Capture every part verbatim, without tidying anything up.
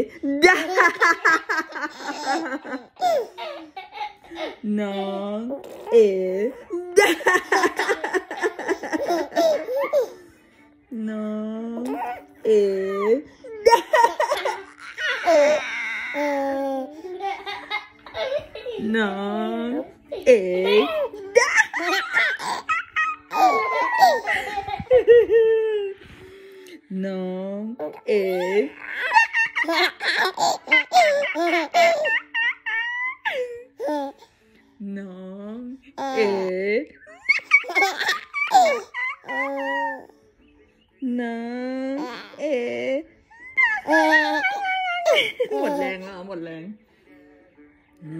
ดาน้องเอดาน้องเอดาน้องเอดาน้องเอน้องเอน้องเอหมดแรงแล้วหมดแรงน้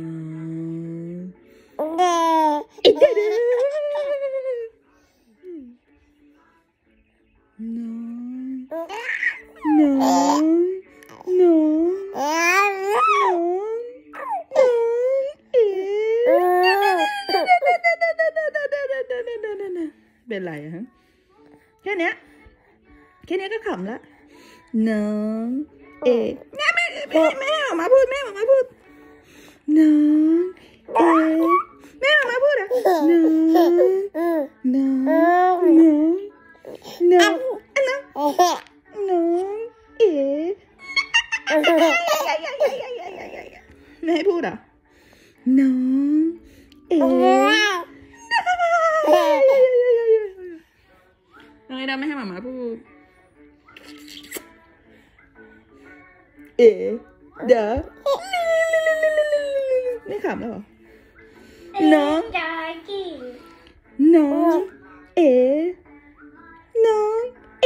องเอน้องน้องน้องเป็นไรฮะแค่เนี้ยแค่เนี้ยก็ขำละน้องเอแม่แม่แม่แม่ออกมาพูดแม่ออกมาพูดน้องเอแม่ออกมาพูดอ่ะน้องน้องน้องน้องน้องเอไม่ให้พูดอ่ะน้องเอน้องไอ้ดำไม่ให้หมาหมาพูดเอเด้อไม่ขำแล้วเหรอน้องน้องเอน้องเอ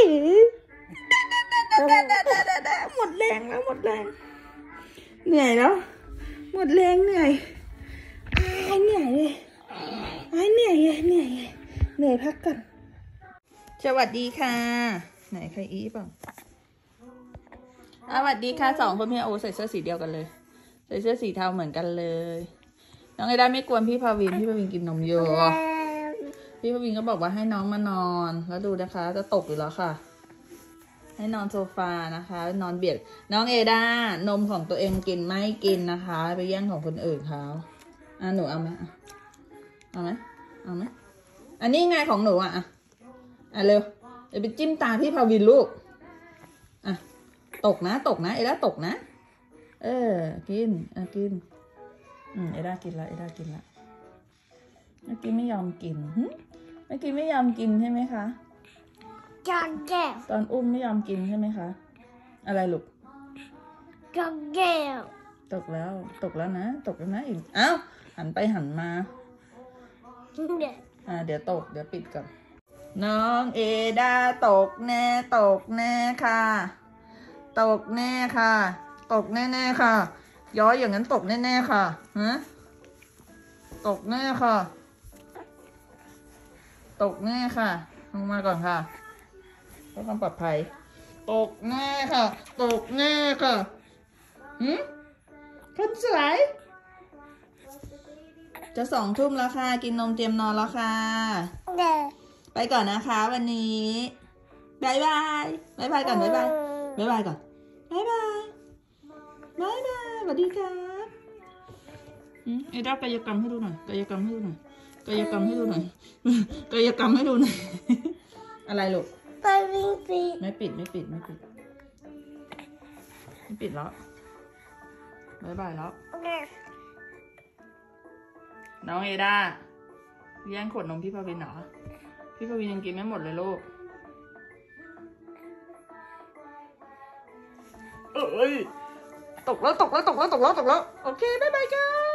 หมดแรงแล้วหมดแรงเหนื่อยแล้วหมดแรงเหนื่อยไอ้เหนื่อยเลยไอ้เหนื่อยเลยเหนื่อยเลยเหนื่อยพักก่อนสวัสดีค่ะไหนใครอีป่ะสวัสดีค่ะสองคนพี่โอใส่เสื้อสีเดียวกันเลยใส่เสื้อสีเทาเหมือนกันเลยน้องไอด้าไม่กวนพี่ภาวินพี่ภาวินกินนมเยอะพี่ภาวินก็บอกว่าให้น้องมานอนแล้วดูนะคะจะตกอยู่แล้วค่ะให้นอนโซฟานะคะนอนเบียดน้องเอด้านมของตัวเองกินไม่กินนะคะไปแย่งของคนอื่นเขาอ่ะหนูเอาไหมเอาไหมเอาไหมอันนี้ไงของหนูอ่ะอ่ะเร็วเดี๋ยวไปจิ้มตาพี่ภาวินลูกอ่ะตกนะตกนะเอด้าตกนะเออกินอ่ะกินอืมเอด้ากินละเอด้ากินละเมื่อกี้ไม่ยอมกินเมื่อกี้ไม่ยอมกินใช่ไหมคะจอนแก้วตอนอุ้มไม่ยอมกินใช่ไหมคะอะไรลูกจอนแก้วตกแล้วตกแล้วนะตกแล้วนะอีกอ้าวหันไปหันมาอ่าเดี๋ยวตกเดี๋ยวปิดก่อนน้องเอดาตกแน่ตกแน่ค่ะตกแน่ค่ะตกแน่แน่ค่ะย้อยอย่างนั้นตกแน่แน่ค่ะฮะตกแน่ค่ะตกแน่ค่ะลงมาก่อนค่ะเพื่อความปลอดภัยตกแน่ค่ะตกแน่ค่ะหืมคนสวยจะสองทุ่มแล้วค่ะกินนมเตรียมนอนแล้วค่ะไปก่อนนะคะวันนี้บายบายบายบายก่อนบายบายบายบายก่อนบายบายบายบายสวัสดีครับไอ้ด้ากายกรรมให้ดูหน่อยกายกรรมให้ดูหน่อยกายกรรมให้ดูหน่อยกายกรรมให้ดูหน่อยอะไรลูกไปวิ่งปิดไม่ปิดไม่ปิดไม่ปิดไม่ปิดแล้วบายบายแล้วน้องเอด้าแย่งขวดนมพี่ภาวินเหรอพี่ภาวินยังกินไม่หมดเลยลูกเอ้ยตกแล้วตกแล้วตกแล้วตกแล้วตกแล้วโอเคบายบายกัน